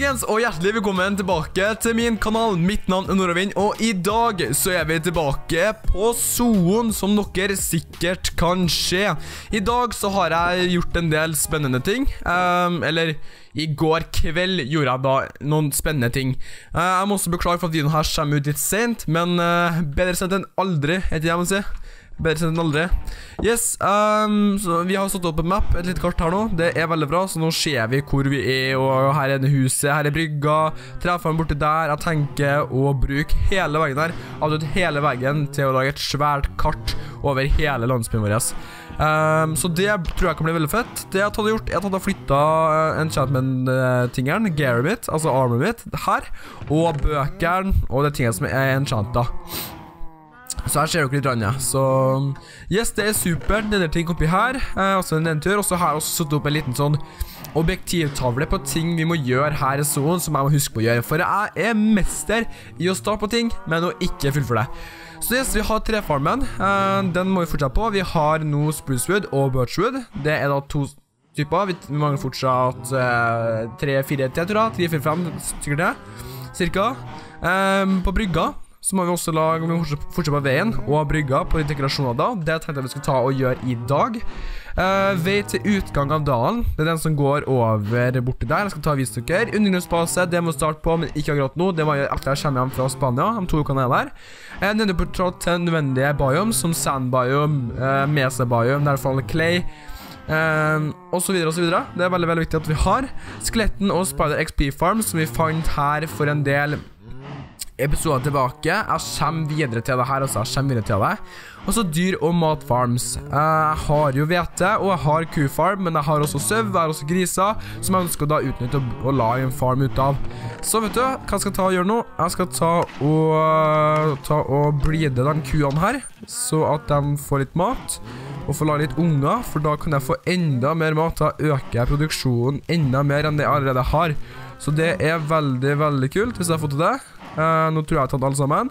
Folkens, og hjertelig velkommen tilbake til min kanal. Mitt navn er Nordavind, og i dag så er vi tilbake på Zoon, som dere sikkert kan se. I dag så har jeg gjort en del spennende ting, eller i går kveld gjorde jeg da noen spennende ting. Jeg må også beklage for at videoen her kommer ut litt sent, men bedre sent enn aldri, heter jeg må si. Bedre sent enn aldri. Yes, så vi har satt opp en map, et litt kart her nå. Det er veldig bra, så nå ser vi hvor vi er. Og her er det huset, her er brygga, trefaren borte der. Jeg tenker å bruke hele veggen her, absolutt hele veggen, til å lage et svært kart over hele landsbyen vår. Så det tror jeg kan bli veldig fett. Det jeg hadde gjort, jeg hadde flyttet enchantment-tingeren, gearet mitt, altså armoret mitt, her, og bøkeren, og det tingene som er enchantet. Så her ser dere litt rande. Så yes, det er super. Denne ting oppi her, også en nedtur. Og så har jeg også satt opp en liten sånn objektivtavle på ting vi må gjøre her i Zoon, som jeg må huske på å gjøre. For jeg er mester i å starte på ting, men å ikke fullføre det. Så yes, vi har trefarmen. Den må vi fortsette på. Vi har nå sprucewood og birchwood. Det er da to typer. Vi mangler fortsatt 3-4 til, tror jeg. 3-4-5, sikkert det. Cirka. På brygga så må vi også lage, vi må fortsette på veien og brygga på dekorasjoner da. Det tenkte jeg vi skulle ta og gjøre i dag. Vei til utgang av dalen. Det er den som går over borte der. Jeg skal ta og vise dere. Undergrunnsbase, det må starte på, men ikke akkurat nå. Det må jeg gjøre etter jeg kommer hjem fra Spania. De 2 ukene er der. Nede på tråd til nødvendige biome, som sand biome, mesa biome, der faller clay. Og så videre og så videre. Det er veldig, veldig viktig at vi har. Skeletten og Spider XP Farm, som vi fant her for en del episoder tilbake. Jeg kommer videre til det her også, jeg kommer videre til det. Og så dyr og matfarms. Jeg har jo hvete, og jeg har kufarm, men jeg har også søv, jeg har også griser, som jeg ønsker da utnytte å lage en farm ut av. Så vet du, hva jeg skal ta og gjøre nå? Jeg skal ta og blide den kuene her, så at de får litt mat, og får lage litt unger, for da kan jeg få enda mer mat, da øker jeg produksjonen enda mer enn det jeg allerede har. Så det er veldig, veldig kult hvis jeg har fått til det. Nå tror jeg har tatt alle sammen.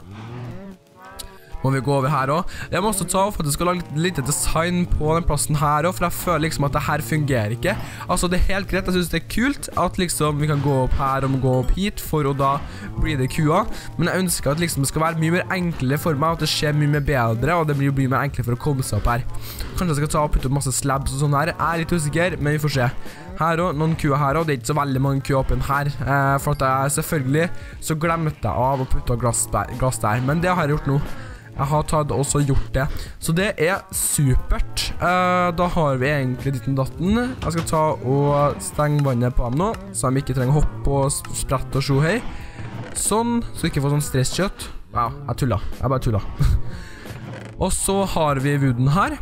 Må vi gå over her også. Jeg må også ta for at jeg skal lage litt design på den plassen her også, for jeg føler liksom at det her fungerer ikke. Altså det er helt greit, jeg synes det er kult at liksom vi kan gå opp her og gå opp hit for å da bli det kua. Men jeg ønsker at liksom det skal være mye mer enklere for meg, at det skjer mye mer bedre, og det blir mye mer enklere for å komme seg opp her. Kanskje jeg skal ta og putte opp masse slabs og sånn her. Jeg er litt usikker, men vi får se. Her også, noen kuer her også. Det er ikke så veldig mange kuer oppe her. For at jeg selvfølgelig så glemte jeg av å putte glass der. Men det har jeg gjort nå. Jeg har tatt også gjort det. Så det er supert. Da har vi egentlig ditten datten. Jeg skal ta og stenge vannet på dem nå, så de ikke trenger å hoppe og sprette og sjo hei. Sånn, så ikke får sånn stresskjøtt. Ja, jeg tullet. Jeg bare tullet. Og så har vi wooden her.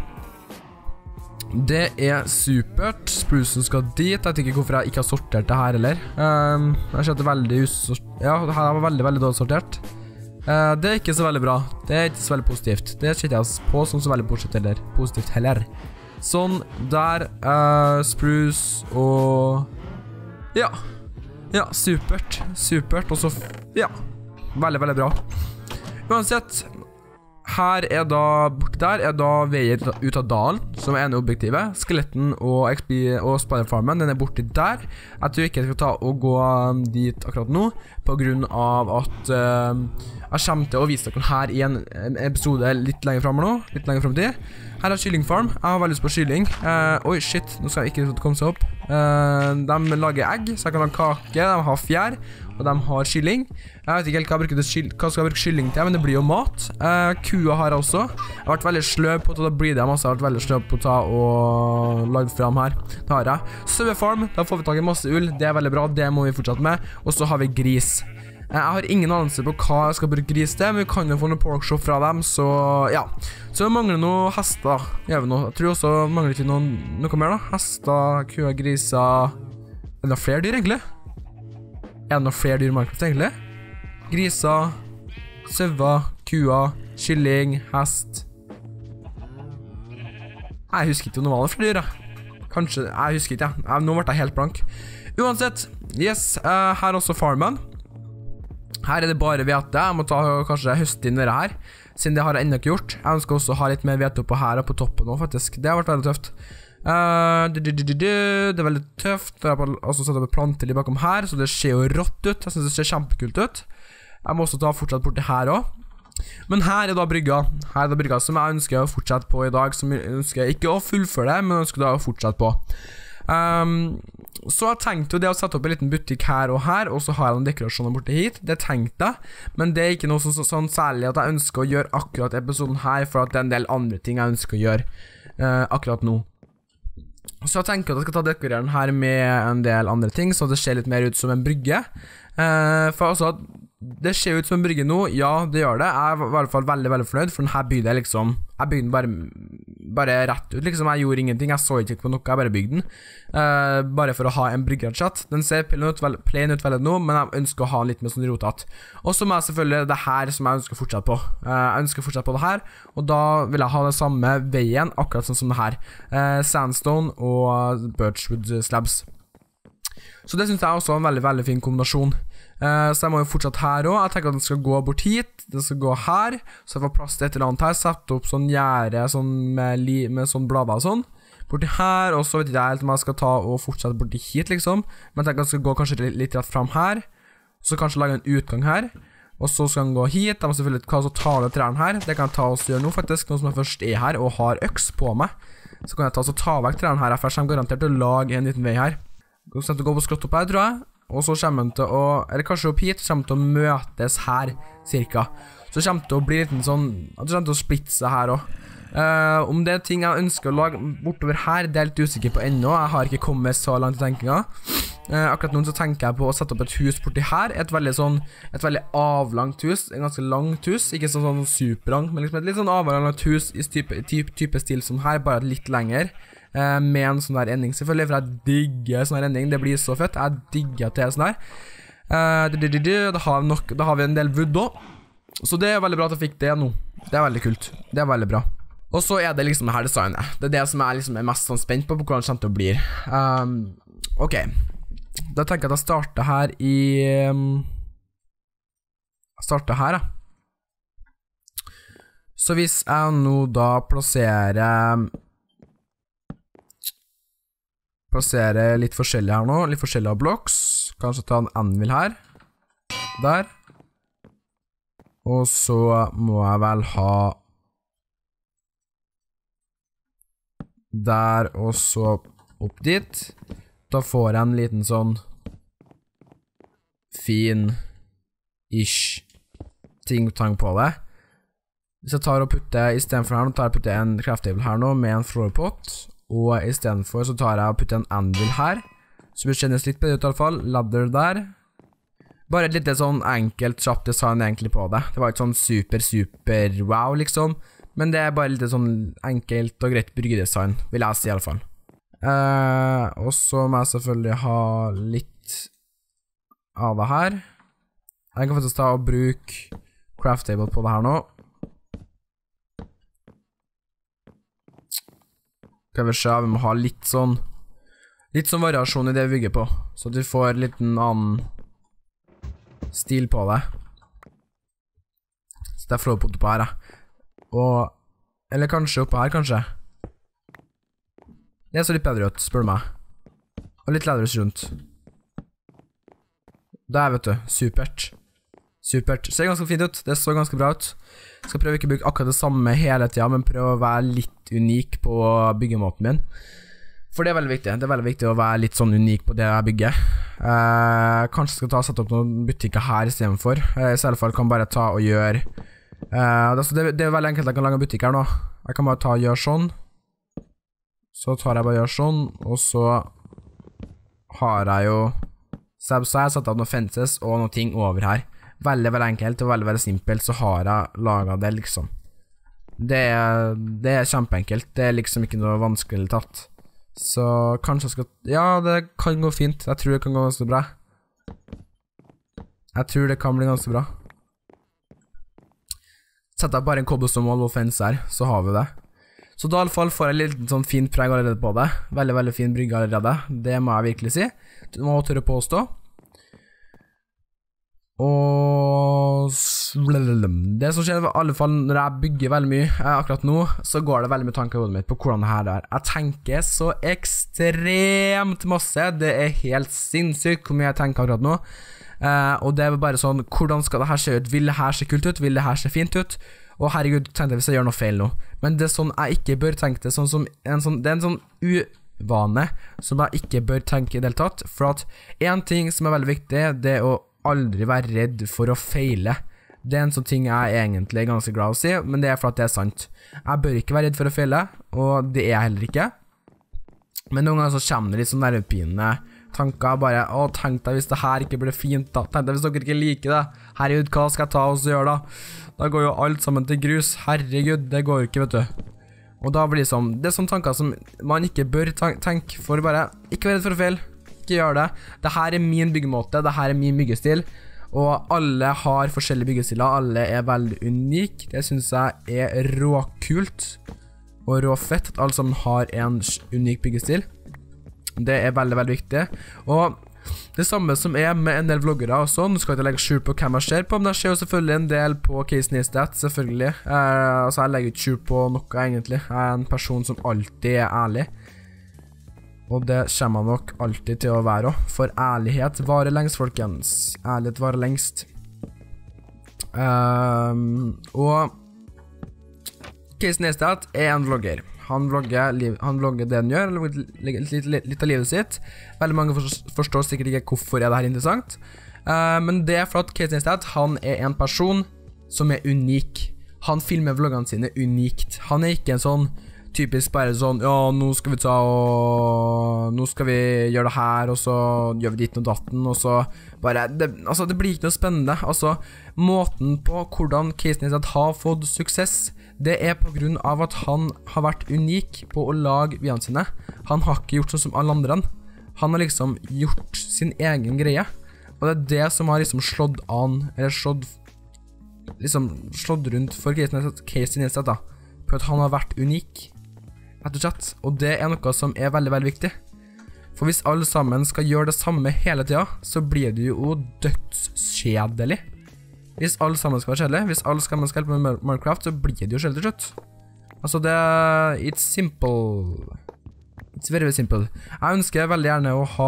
Det er supert. Sprucen skal dit. Jeg vet ikke hvorfor jeg ikke har sortert det her heller. Jeg ser at det er veldig ja, det her var veldig, veldig dårlig sortert. Det er ikke så veldig bra. Det er ikke så veldig positivt. Det sitter jeg på som så veldig positivt heller. Sånn, der. Spruce og ja. Ja, supert. Supert. Og så, ja. Veldig, veldig bra. Uansett, her er da, borte der er da veien ut av dalen, som er ene objektivet. Skeletten og XP og Spiderfarmen, den er borte der. Jeg tror ikke jeg skal ta og gå dit akkurat nå, på grunn av at jeg kommer til å vise dere her i en episode litt lenger frem nå, litt lenger frem til. Her er kyllingfarm. Jeg har veldig lyst på kylling. Oi, shit, nå skal jeg ikke komme seg opp. De lager egg, så jeg kan lage kake, de har fjær, og de har kylling. Jeg vet ikke helt hva jeg skal bruke kylling til, men det blir jo mat. Kua har jeg også. Jeg har vært veldig sløv på å bli det, masse. Jeg har vært veldig sløv på å ta og lage frem her. Det har jeg. Sauefarm, da får vi tak i masse ull. Det er veldig bra, det må vi fortsette med. Og så har vi gris. Jeg har ingen anelse på hva jeg skal bruke gris til, men vi kan jo få noe porkshop fra dem, så ja. Så vi mangler noen hester, gjør vi nå. Jeg tror også mangler ikke noe mer da. Hester, kua, griser. Er det noen flere dyr egentlig? Er det noen flere dyr i Minecraft egentlig? Griser, sauer, kua, kylling, hest. Jeg husker ikke om det var noen flere dyr, jeg. Kanskje, jeg husker ikke, ja. Nå ble jeg helt blank. Uansett, yes, her er også farmen. Her er det bare hvete. Jeg må ta kanskje høste inn det her, siden det har jeg enda ikke gjort. Jeg ønsker også å ha litt mer hvete oppå her og på toppen nå, faktisk. Det har vært veldig tøft. Det veldig tøft. Jeg har også satt opp et planter litt bakom her, så det ser jo rått ut. Jeg synes det ser kjempekult ut. Jeg må også fortsatt bort til her også. Men her da brygga. Her da brygga som jeg ønsker å fortsette på i dag, som jeg ønsker ikke å fullføre det, men jeg ønsker da å fortsette på. Så jeg tenkte jo det å sette opp en liten butikk her, og så har jeg noen dekorasjoner borte hit. Det tenkte jeg, men det er ikke noe sånn særlig at jeg ønsker å gjøre akkurat episoden her, for at det er en del andre ting jeg ønsker å gjøre akkurat nå. Så jeg tenker at jeg skal ta dekorere den her med en del andre ting, så det ser litt mer ut som en brygge. For altså, det ser ut som en brygge nå, ja, det gjør det. Jeg er i hvert fall veldig, veldig fornøyd, for denne bygde jeg liksom, jeg bygde den bare rett ut, liksom. Jeg gjorde ingenting, jeg så ikke på noe, jeg bare bygde den. Bare for å ha en brygge rett og slett. Den ser plain ut veldig nå, men jeg ønsker å ha litt mer sånn rotat. Og så må jeg selvfølgelig det her som jeg ønsker å fortsette på. Jeg ønsker å fortsette på det her, og da vil jeg ha det samme veien, akkurat sånn som det her. Sandstone og birchwood slabs. Så det synes jeg også er en veldig, veldig fin kombinasjon. Så jeg må jo fortsette her også. Jeg tenker at den skal gå bort hit, den skal gå her, så jeg får plass til et eller annet her, sette opp sånn gjerde sånn med sånn blader og sånn. Borti her, og så vet jeg ikke helt om jeg skal ta og fortsette borti hit liksom. Men jeg tenker at den skal gå kanskje litt rett frem her, så kanskje lage en utgang her. Og så skal den gå hit, jeg må selvfølgelig ta av det trærne her. Det kan jeg ta og gjøre nå faktisk, nå som jeg først er her og har øks på meg. Så kan jeg ta vekk trærne her, for jeg kommer garantert til å lage en liten vei her. Så kommer til å gå på skrått opp her, tror jeg. Og så kommer den til å, eller kanskje opp hit, så kommer den til å møtes her, cirka. Så kommer den til å bli litt sånn, at det kommer til å splitte seg her også. Om det er ting jeg ønsker å lage bortover her, det er jeg litt usikker på ennå. Jeg har ikke kommet så langt i tenkinga. Akkurat nå så tenker jeg på å sette opp et hus borti her. Et veldig avlangt hus, en ganske langt hus. Ikke sånn superlangt, men liksom et litt sånn avlangt hus i type stil som her, bare litt lenger. Med en sånn der ending selvfølgelig, for jeg digger sånn der ending, det blir så fett. Jeg digger at det er sånn der. Da har vi en del wood også. Så det er veldig bra at jeg fikk det nå. Det er veldig kult, det er veldig bra. Og så er det liksom det her designet. Det er det som jeg liksom er mest sånn spent på hvordan det kommer til å bli. Ok, da tenker jeg at jeg starter her i jeg starter her da. Så hvis jeg nå da plasserer litt forskjellig her nå, litt forskjellig av blocks, kanskje ta en anvil her, der, og så må jeg vel ha der, og så opp dit. Da får jeg en liten sånn fin-ish ting på det. Hvis jeg tar og putter, i stedet for her nå, tar jeg og putter en craft table her nå, med en floorpot, og i stedet for så tar jeg og putter en anvil her, så det kjennes litt bedre ut i alle fall. Ladder der. Bare et litt sånn enkelt, kjapt design egentlig på det. Det var ikke sånn super wow liksom, men det er bare litt sånn enkelt og greit bryggedesign, vil jeg si i alle fall. Og så må jeg selvfølgelig ha litt av det her. Jeg kan faktisk ta og bruke craft table på det her nå. Skal vi se, vi må ha litt sånn variasjon i det vi bygger på, så at vi får litt en annen stil på det. Så det er flå på her, eller kanskje oppe her, kanskje. Det så litt bedre ut, spør du meg. Og litt ledres rundt. Der, vet du, supert. Ser ganske fint ut, det så ganske bra ut. Jeg skal prøve ikke å bruke akkurat det samme hele tiden, men prøve å være litt unik på byggemåten min. For det er veldig viktig å være litt sånn unik på det jeg bygger. Kanskje jeg skal sette opp noen butikker her i stedet for. I stedet for kan jeg bare ta og gjøre det er veldig enkelt at jeg kan lage en butikk her nå. Jeg kan bare ta og gjøre sånn. Så tar jeg bare og gjør sånn, og så har jeg jo så jeg har satt opp noen fences og noen ting over her. Veldig enkelt og veldig simpelt, så har jeg laget det liksom. Det er kjempeenkelt, det er liksom ikke noe vanskelig tatt. Så kanskje jeg skal, ja, det kan gå fint. Jeg tror det kan gå ganske bra. Jeg tror det kan bli ganske bra. Setter jeg bare en cobblestone wall og fence her, så har vi det. Så da i alle fall får jeg litt sånn fin preg allerede på det. Veldig fin brygge allerede. Det må jeg virkelig si. Du må tørre påstå. Og det som skjer i alle fall når jeg bygger veldig mye akkurat nå, så går det veldig mye tanker i hodet mitt på hvordan det her er. Jeg tenker så ekstremt masse. Det er helt sinnssykt hvor mye jeg tenker akkurat nå. Og det er bare sånn, hvordan skal det her se ut? Vil det her se kult ut? Vil det her se fint ut? Og herregud, tenkte jeg hvis jeg gjør noe feil nå. Men det er sånn jeg ikke bør tenke det, det er en sånn uvane som jeg ikke bør tenke i det hele tatt. For at en ting som er veldig viktig, det er å aldri være redd for å feile. Det er en sånn ting jeg egentlig er ganske glad å si, men det er for at det er sant. Jeg bør ikke være redd for å feile, og det er jeg heller ikke. Men noen ganger så kommer det litt sånn nervepinende tanker, bare, tenk deg hvis det her ikke blir fint da, tenk deg hvis dere ikke liker det, herregud, hva skal jeg ta og så gjøre da? Da går jo alt sammen til grus, herregud, det går jo ikke, vet du. Og da blir det sånn tanker som man ikke bør tenke, for bare, ikke være redd for å feile. Ikke gjør det. Dette er min byggemåte, dette er min byggestil, og alle har forskjellige byggestiler, alle er veldig unike. Det synes jeg er råkult og råfett at alle sammen har en unik byggestil. Det er veldig, veldig viktig. Og det samme som er med en del vloggere også, nå skal jeg ikke legge skjul på hvem jeg ser på, men jeg ser jo selvfølgelig en del på Casey Neistat, selvfølgelig. Altså jeg legger ikke skjul på noe egentlig. Jeg er en person som alltid er ærlig. Og det kommer man nok alltid til å være også. For ærlighet varer lengst, folkens. Ærlighet varer lengst. Og Casey Neistat er en vlogger. Han vlogger det han gjør, litt av livet sitt. Veldig mange forstår sikkert ikke hvorfor er det her interessant. Men det er for at Casey Neistat, han er en person som er unik. Han filmer vloggene sine unikt. Han er ikke en sånn typisk bare sånn, ja, nå skal vi gjøre det her, og så gjør vi ditt og datten, og så bare, det blir ikke noe spennende. Altså, måten på hvordan Casey Neistat har fått suksess, det er på grunn av at han har vært unik på å lage videoene sine. Han har ikke gjort sånn som alle andre. Han har liksom gjort sin egen greie, og det er det som har liksom slått an, eller slått rundt for Casey Neistat da, på at han har vært unik. Rett og slett, og det er noe som er veldig, veldig viktig. For hvis alle sammen skal gjøre det samme hele tiden, så blir det jo dødskjedelig. Hvis alle sammen skal være kjedelig, hvis alle sammen skal hjelpe med Minecraft, så blir det jo kjedelig til slutt. Altså det it's simple. It's very, very simple. Jeg ønsker veldig gjerne å ha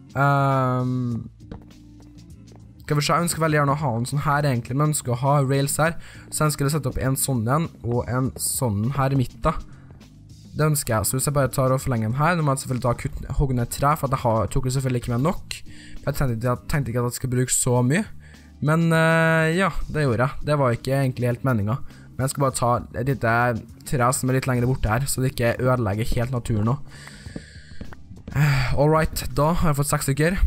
jeg ønsker veldig gjerne å ha en sånn her egentlig, men jeg ønsker å ha rails her, så jeg ønsker å sette opp en sånn igjen, og en sånn her i midten. Det ønsker jeg, så hvis jeg bare tar og forlenger den her, nå må jeg selvfølgelig hogge ned tre, for jeg tok det selvfølgelig ikke med nok. Jeg tenkte ikke at jeg skulle bruke så mye. Men ja, det gjorde jeg. Det var ikke egentlig helt meningen. Men jeg skal bare ta et lite tre som er litt lengre borte her, så det ikke ødelegger helt naturen nå. Alright, da har jeg fått 6 stykker.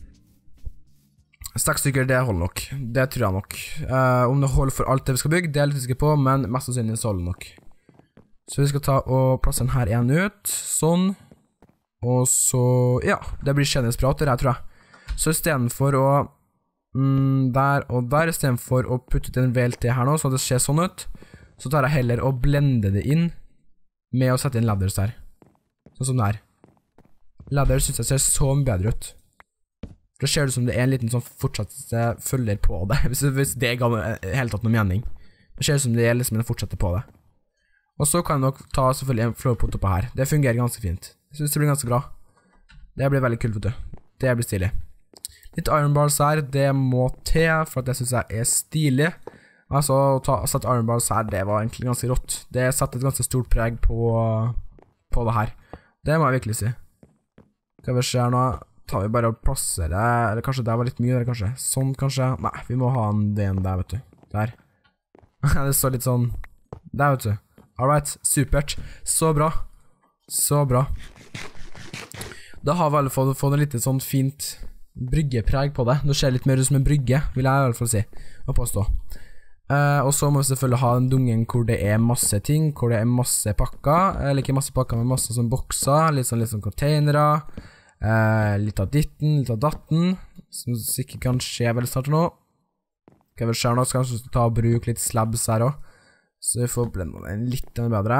6 stykker, det holder nok. Det tror jeg nok. Om det holder for alt det vi skal bygge, det er jeg litt usikker på, men mest sannsynlig så holder det nok. Så vi skal ta og plasse den her igjen ut, sånn, og så, ja, det blir kjenningsprater her, tror jeg. Så i stedet for å, der og der, i stedet for å putte ut en VLT her nå, så det ser sånn ut, så tar jeg heller og blender det inn med å sette inn ladders her. Sånn som det her. Ladders synes jeg ser så mye bedre ut. For det ser ut som det er en liten sånn fortsatte følger på det, hvis det ga helt tatt noe mening. Det ser ut som det er liksom en fortsatte på det. Og så kan jeg nok ta selvfølgelig en floorpot oppå her. Det fungerer ganske fint. Jeg synes det blir ganske bra. Det blir veldig kult, vet du. Det blir stilig. Litt iron bars her, det må til, for at det synes jeg er stilig. Altså, å sette iron bars her, det var egentlig ganske rått. Det satte et ganske stort preg på det her. Det må jeg virkelig si. Skal vi se nå, tar vi bare og plasser det, eller kanskje det var litt mye, eller kanskje sånn, kanskje. Nei, vi må ha den der, vet du. Der. Det står litt sånn, der, vet du. Alright, supert. Så bra. Så bra. Da har vi alle fått en litt sånn fint bryggepreg på det. Nå ser det litt mer ut som en brygge, vil jeg i hvert fall si, og påstå. Og så må vi selvfølgelig ha den dungen hvor det er masse ting, hvor det er masse pakker, eller ikke masse pakker, men masse sånn bokser, litt sånn containere, litt av ditten, litt av datten, som sikkert kan skje veldig snart nå. Skal vi se nå, skal vi ta og bruke litt slabs her også. Så vi får blende den litt bedre.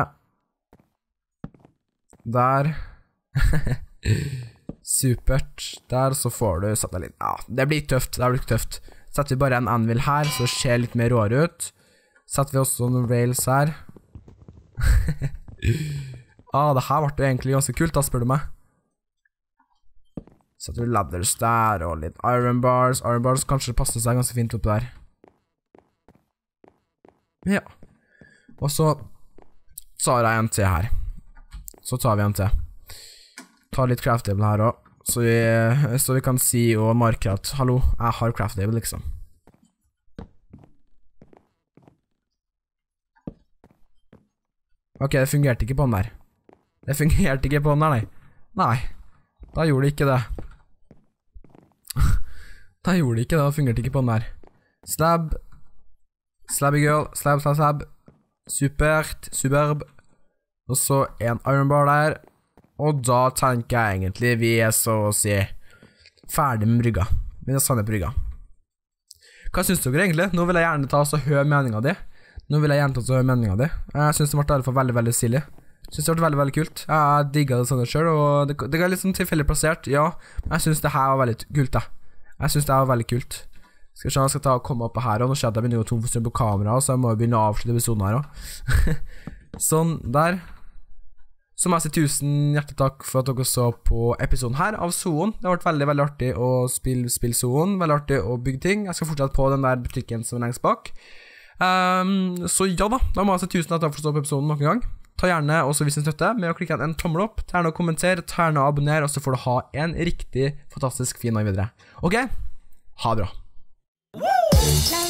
Der. Supert. Der så får du satt deg litt. Ja, det blir tøft. Det blir tøft. setter vi bare en anvil her, så det ser litt mer råere ut. Setter vi også noen rails her. Det her ble jo egentlig ganske kult da, spør du meg. Setter vi ladders der, og litt iron bars. Iron bars kanskje passer seg ganske fint oppe der. Ja. Og så tar jeg en til her. Så tar vi en til. Tar litt craftable her også. Så vi kan si og markere at hallo, jeg har craftable liksom. Ok, det fungerte ikke på den der. Det fungerte ikke på den der, nei. Nei, da gjorde det ikke det. Da gjorde det ikke det, da fungerte ikke på den der. Slab. Slabby girl. Slab, slab, slab. Supert. Superb. Og så en iron bar der. Og da tenker jeg egentlig vi så å si ferdig med brygga. Med det sanne brygga. Hva synes dere egentlig? Nå vil jeg gjerne ta og høre meningen din. Jeg synes det ble i hvert fall veldig, veldig stilig. Jeg synes det ble veldig, veldig kult. Jeg digget det sånn selv, og det er litt sånn tilfeldig plassert, ja. Men jeg synes det her var veldig kult, da. Jeg synes det her var veldig kult. Skal vi se, jeg skal ta og komme opp her, og nå ser jeg at jeg begynner å tom for strøm på kamera, så jeg må jo begynne å avslutte episoden her også. Sånn, der. Så må jeg si tusen hjertelig takk for at dere så på episoden her av Zoen. Det har vært veldig, veldig artig å spille Zoen, veldig artig å bygge ting. Jeg skal fortsette på den der butikken som er lengst bak. Så ja da må jeg si tusen takk for at dere så på episoden nok en gang. Ta gjerne også vis en støtte med å klikke en tommel opp, ta gjerne å kommentere, ta gjerne å abonnere, og så får du ha en riktig fantastisk fin dag videre. Ok, ha det bra.